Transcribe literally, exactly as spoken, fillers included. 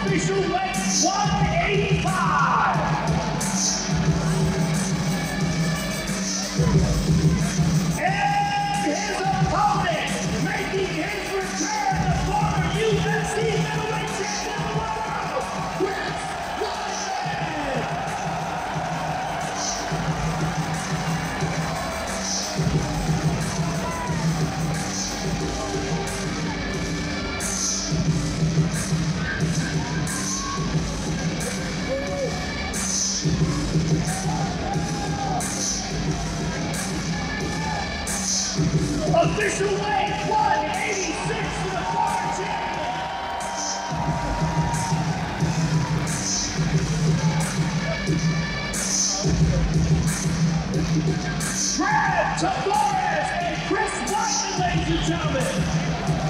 Official weight one eighty-five. And his opponent, making his return, the former U F C middleweight champion of the world, Chris Weidman. Official weight one eighty-six for the former champion. Brad Tavares and Chris Weidman, ladies and gentlemen.